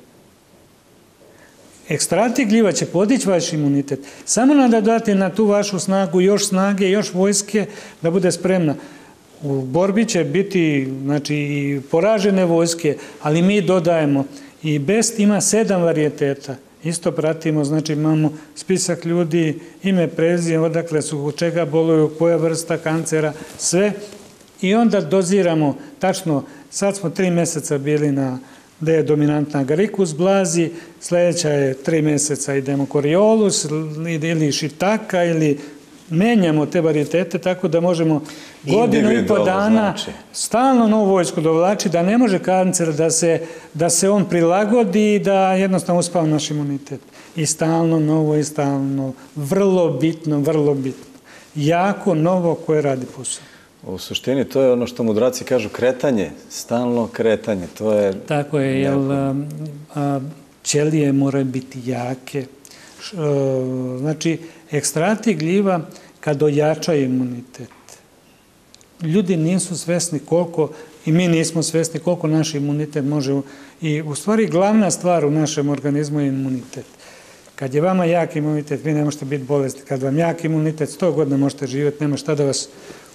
Ekstrakti gljiva će podići vaš imunitet. Samo nada dati na tu vašu snagu još snage, još vojske da bude spremna. U borbi će biti, znači, i poražene vojske, ali mi dodajemo. I BEST ima 7 varijeteta. Isto pratimo, znači imamo spisak ljudi, ime, prezime, odakle su, od čega boluju, koja vrsta kancera, sve. I onda doziramo, tačno, sad smo 3 mjeseca bili na, da je dominantna Agaricus blazi, sljedeća je 3 mjeseca idemo Coriolus ili Shiitaka ili menjamo te varijetete tako da možemo godinu i po dana stalno novu vojsku dovlači, da ne može kancer da se on prilagodi i da jednostavno uspava naš imunitet. I stalno novo i stalno, vrlo bitno, jako novo koje radi posao. U suštini to je ono što mudraci kažu kretanje, stalno kretanje. To je... Tako je, jer ćelije moraju biti jake. Znači, ekstrati gljiva kad ojačaju imunitet. Ljudi nisu svesni koliko, i mi nismo svesni koliko naš imunitet može... I u stvari glavna stvar u našem organizmu je imunitet. Kad je vama jak imunitet, vi ne možete biti bolesti. Kad vam jak imunitet, 100 godina možete živjeti, nema šta da vas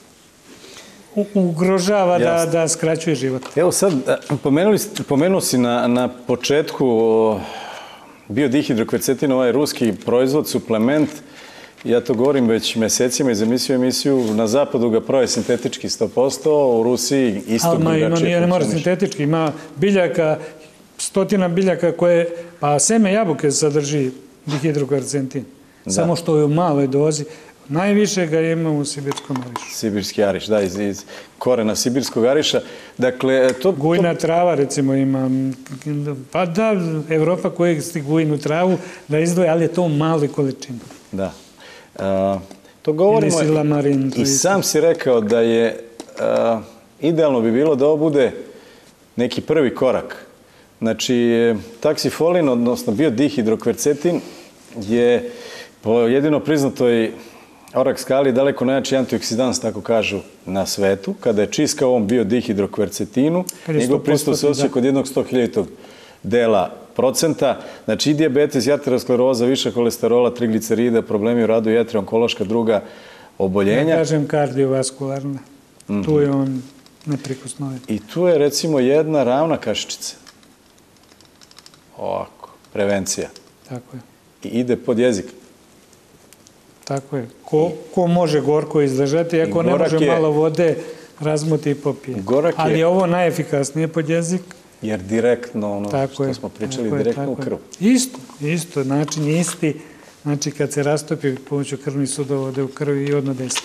ugrožava da skraćuje život. Evo sad, pomenuo si na početku biodihidrokvercetin, ovaj ruski proizvod, suplement. Ja to govorim već mesecima iz emisiju. Na zapadu ga prave sintetički 100%, u Rusiji isto drugačije funkcioniše. Ne mora sintetički, ima biljaka, stotina biljaka koje, pa seme jabuke sadrži dihidrokvercetin. Samo što je u maloj dozi. Najviše ga ima u sibirskom arišu. Sibirski ariš, da, iz korena sibirskog ariša. Dakle, to... Gujna trava, recimo, ima. Pa da, Evropa koristi gujnu travu da izdvoje, ali je to u maloj količini. Da. To govorimo... I sam si rekao da je idealno bi bilo da ovo bude neki prvi korak. Znači, taksifolin, odnosno biodihidrokvercetin, je po jedino priznatoj oraks skali daleko najjači antioksidans, tako kažu, na svetu. Kada je čist kao ovom biodihidrokvercetinu, njegov pristup se osjeća kod jednog 100.000 dela procenta. Znači i dijabetes, i ateroskleroza, viša kolesterola, triglicerida, problemi u radu jetre, onkološka druga oboljenja. Ja kažem kardiovaskularna. Tu je on neprikosnoven. I tu je recimo jedna ravna kašičica. Ovako, prevencija. Tako je. I ide pod jezik. Tako je. Ko može gorko izdržati, ako ne može malo vode, razmuti i popije. Ali je ovo najefikasnije pod jezik. Jer direktno, ono što smo pričali, direktno u krv. Isto, način je isti. Znači, kad se rastopi pomoću krvnih sudova, ode u krvi i odno desi.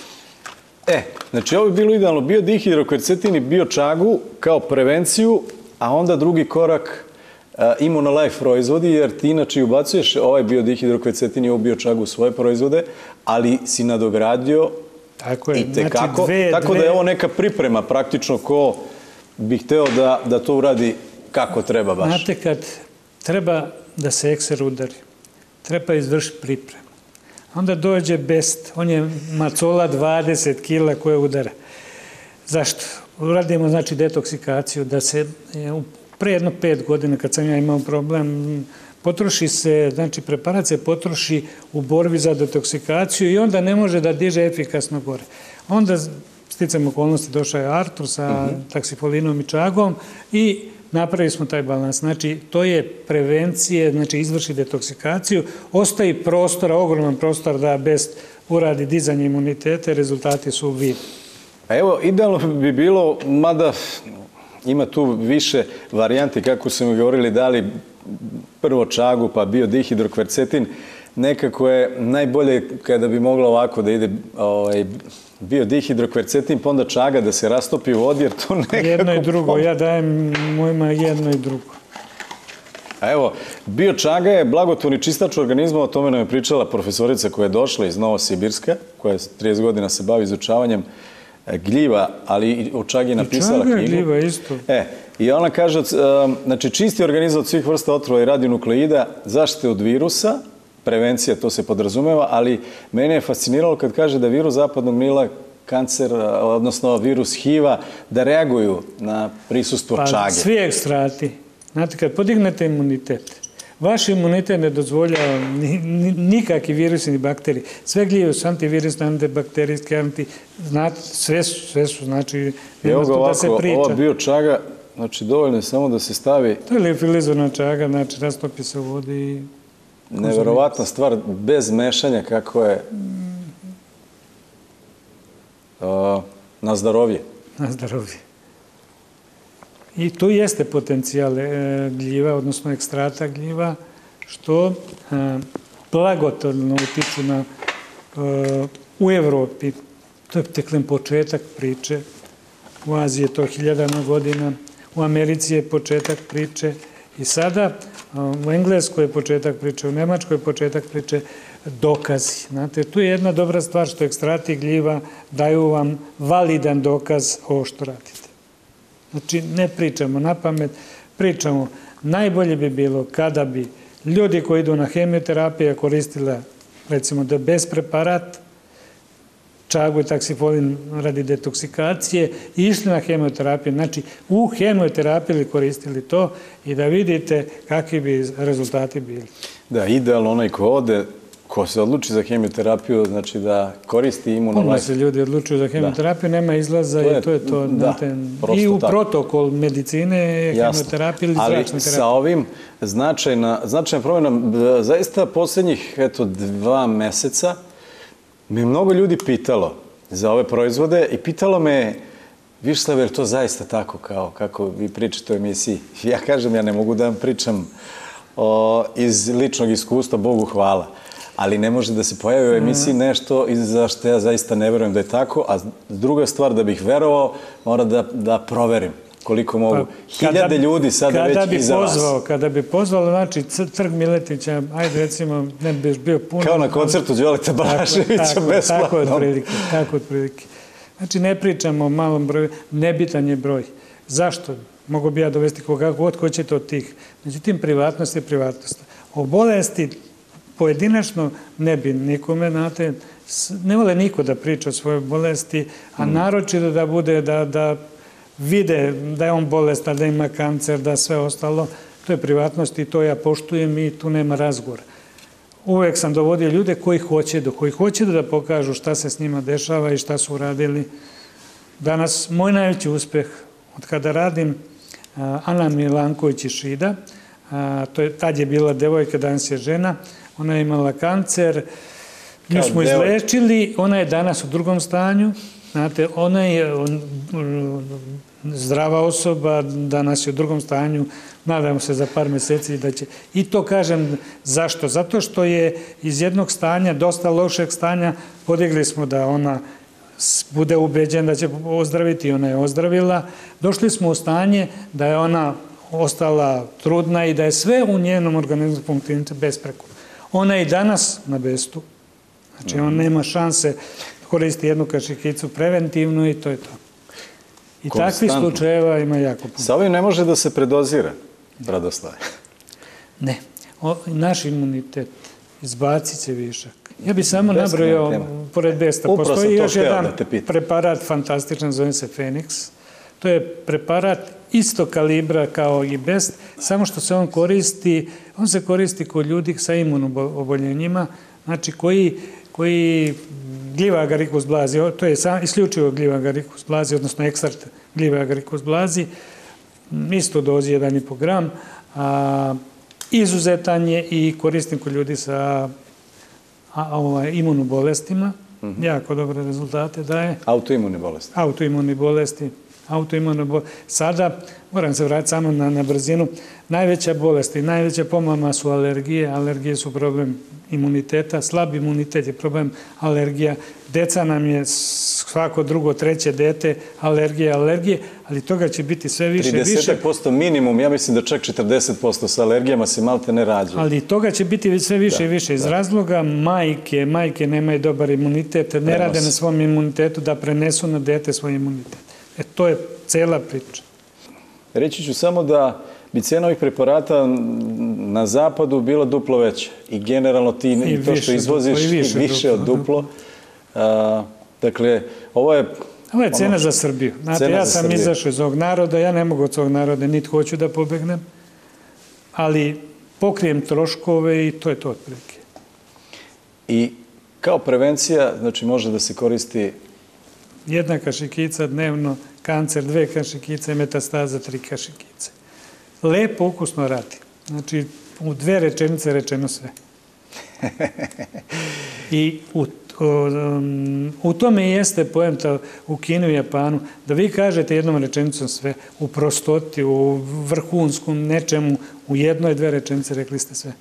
Znači, ovo je bilo idealno. Biodihidrokvercetin i biočagu kao prevenciju, a onda drugi korak Immunolife proizvodi, jer ti inače ubacuješ ovaj biodihidrokvercetin i ovu biočagu u svoje proizvode, ali si nadogradio i tekako. Tako da je ovo neka priprema praktično ko bi hteo da to uradi kako treba baš. Znate, kad treba da se ekser udari, treba izvršiti pripremu. Onda dođe best, on je macola 20 kila koje udara. Zašto? Uradimo, znači, detoksikaciju, da se pre jedno 5 godina, kad sam ja imao problem, potroši se, znači, preparat se potroši u borbi za detoksikaciju i onda ne može da diže efikasno gore. Onda, sticam okolnosti, došao je Artur sa taksifolinom i čagom i napravili smo taj balans. Znači, to je prevencije, znači, izvrši detoksikaciju, ostaje prostora, ogroman prostor da best uradi dizanje imunitete, rezultati su vidni. Pa evo, idealno bi bilo, mada ima tu više varijanti, kako su mi govorili, dali prvo čagu, pa biodihidrokvercetin, nekako je najbolje kada bi moglo ovako da ide biodihidrokvercetin, pa onda čaga da se rastopi u vodi, jer to nekako... Jedno i drugo, ja dajem mojima jedno i drugo. A evo, biočaga je blagotvorni čistač organizma, o tome nam je pričala profesorica koja je došla iz Novosibirska, koja 30 godina se bavi izučavanjem gljiva, ali i o čagi je napisala knjigu. I čaga je gljiva isto. I ona kaže, znači čisti organizam od svih vrsta otrova i radionukleida, zaštite od virusa, prevencija, to se podrazumeva, ali mene je fasciniralo kad kaže da virus zapadnog Nila, kancer, odnosno virus HIV-a, da reaguju na prisustvo čage. Pa svi ekstrati. Znate, kad podignete imunitet, vaš imunitet ne dozvoljava nikakvi virusi ni bakterije. Sve gljive su antivirusne, antibakterijske, znate, sve su, znači, nema tu da se priča. Ova biočaga, znači, dovoljno je samo da se stavi... To je liofilizovana čaga, znači, rastopi se u vodi i... Neverovatna stvar, bez mešanja, kako je... Na zdravlje. Na zdravlje. I tu jeste potencijal gljiva, odnosno ekstrata gljiva, što blagotvorno utiče na... U Evropi, to je teklen početak priče, u Aziji je to 1000 godina, u Americi je početak priče i sada u Engleskoj je početak priče, u Nemačkoj je početak priče, dokazi. Znate, tu je jedna dobra stvar što ekstrakti gljiva daju vam validan dokaz ovo što radite. Znači, ne pričamo na pamet, pričamo najbolje bi bilo kada bi ljudi koji idu na hemioterapiju koristila, recimo da bez preparat, čagu i taksifolin radi detoksikacije i išli na hemioterapiju. Znači, u hemioterapiji koristili to i da vidite kakvi bi rezultati bili. Da, idealno onaj ko ode, ko se odluči za hemioterapiju, znači da koristi imunolajf. Puno se ljudi odlučuju za hemioterapiju, nema izlaza i to je to. Da, i u protokol medicine je hemioterapija ili zračna terapija. Ali sa ovim značajna promjena, zaista posljednjih 2 meseca me mnogo ljudi pitalo za ove proizvode i pitalo me, Višeslav, je li to zaista tako kao kako vi pričate o emisiji? Ja kažem, ja ne mogu da vam pričam iz ličnog iskustva, Bogu hvala. Ali ne može da se pojavi u emisiji nešto za što ja zaista ne verujem da je tako, a druga stvar, da bih verovao, mora da proverim koliko mogu. Hiljade ljudi sada već iza vas. Kada bi pozvalo, znači, Trg Miletića, ajde recimo, ne bi bio puno. Kao na koncertu Đoleta Balaševića, besplatno. Tako otprilike. Znači, ne pričamo o malom broju, nebitan je broj. Zašto? Mogu bi ja dovesti koga god hoćete od tih. Međutim, privatnost je privatnost. O bolesti pojedinačno ne bi nikome, znate, ne vole niko da priča o svojoj bolesti, a naročito da bude, da vide da je on bolestan, da ima kancer, da sve ostalo, to je privatnost i to ja poštujem i tu nema razgovora. Uvek sam dovodio ljude koji hoće da pokažu šta se s njima dešava i šta su uradili. Danas, moj najveći uspeh, od kada radim, Ana Milanković iz Šida, tad je bila devojka, danas je žena, ona je imala kancer, nju smo izlečili, ona je danas u drugom stanju, znate, ona je zdrava osoba, danas je u drugom stanju, nadamo se za par meseci da će... I to kažem zašto? Zato što je iz jednog stanja, dosta lošeg stanja, podigli smo da ona bude ubeđena da će ozdraviti i ona je ozdravila. Došli smo u stanje da je ona ostala trudna i da je sve u njenom organizmu funkcionira besprekorno. Ona je i danas na bestu. Znači, on nema šanse koristi jednu kašikicu preventivno i to je to. I takvih slučajeva ima jako puno. Sa ovim ne može da se predozira, Radoslav? Ne. Naš imunitet izbacit će višak. Ja bih samo nabrojao, pored besta, postoji još jedan preparat fantastičan, zove se Fenix. To je preparat isto kalibra kao i best, samo što se on se koristi kod ljudi sa imunoboljenjima, znači koji gljiva agaricus blazi, to je isključivo gljiva agaricus blazi, odnosno ekstrakt gljiva agaricus blazi, isto dozi 1,5 gram, izuzetan je i koristim kod ljudi sa imunobolestima, jako dobre rezultate daje. Autoimune bolesti. Autoimune bolesti. Sada, moram se vratiti samo na brzinu, najveća bolest i najveća pomama su alergije. Alergije su problem imuniteta, slab imunitet je problem alergija. Deca nam je svako drugo, treće dete, alergije, ali toga će biti sve više i više. 30% minimum, ja mislim da čak 40% sa alergijama se malte ne rađaju. Ali toga će biti sve više i više iz razloga majke nemaju dobar imunitet, ne rade na svom imunitetu da prenesu na dete svoj imunitet. To je cela priča. Reći ću samo da bi cena ovih preparata na zapadu bila duplo veća. I generalno ti to što izvoziš više od duplo. Dakle, ovo je... Ovo je cena za Srbiju. Znate, ja sam izašao iz ovog naroda, ja ne mogu od svog naroda, niti hoću da pobegnem, ali pokrijem troškove i to je to otprilike. I kao prevencija, znači može da se koristi... 1 kašikica dnevno, kancer 2 kašikice, metastaza 3 kašikice. Lepo, ukusno radi. Znači, u 2 rečenice rečeno sve. I u tome jeste poenta u Kinu i Japanu, da vi kažete jednom rečenicom sve, u prostoti, u vrhunskom nečemu, u 1-2 rečenice rekli ste sve.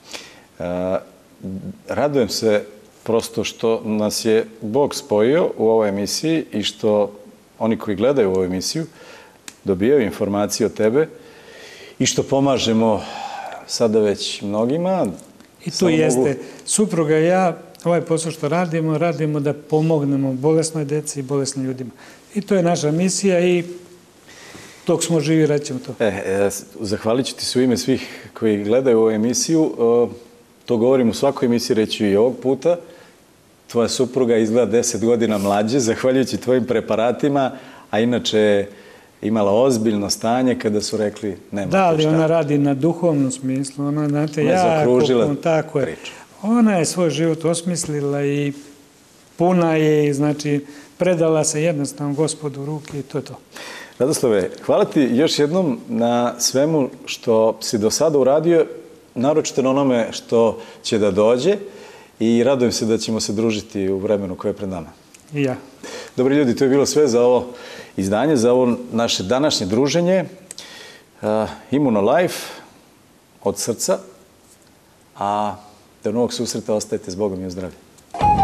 Radujem se prosto što nas je Bog spojio u ovoj emisiji i što oni koji gledaju ovu emisiju dobijaju informacije od tebe i što pomažemo sada već mnogima. I tu jeste supruga i ja, ovaj posao što radimo da pomognemo bolesnoj deci i bolesnim ljudima. I to je naša misija i dok smo živi radit ćemo to. Zahvalit ću ti se u ime svih koji gledaju ovu emisiju. To govorim u svakoj emisiji, reći i ovog puta. Tvoja supruga izgleda 10 godina mlađe, zahvaljujući tvojim preparatima, a inače je imala ozbiljno stanje kada su rekli nema da, ali ona radi na duhovnom smislu. Ona, znate, tako je. Ona je svoj život osmislila i puna je, znači, predala se jednostavno Gospodu u ruke i to je to. Radoslave, hvala ti još jednom na svemu što si do sada uradio, naročito na onome što će da dođe i radujem se da ćemo se družiti u vremenu koje je pred nama. I ja. Dobri ljudi, to je bilo sve za ovo izdanje, za ovo naše današnje druženje. Imunolife od srca, a do novog susreta ostajete s Bogom i u zdravlju.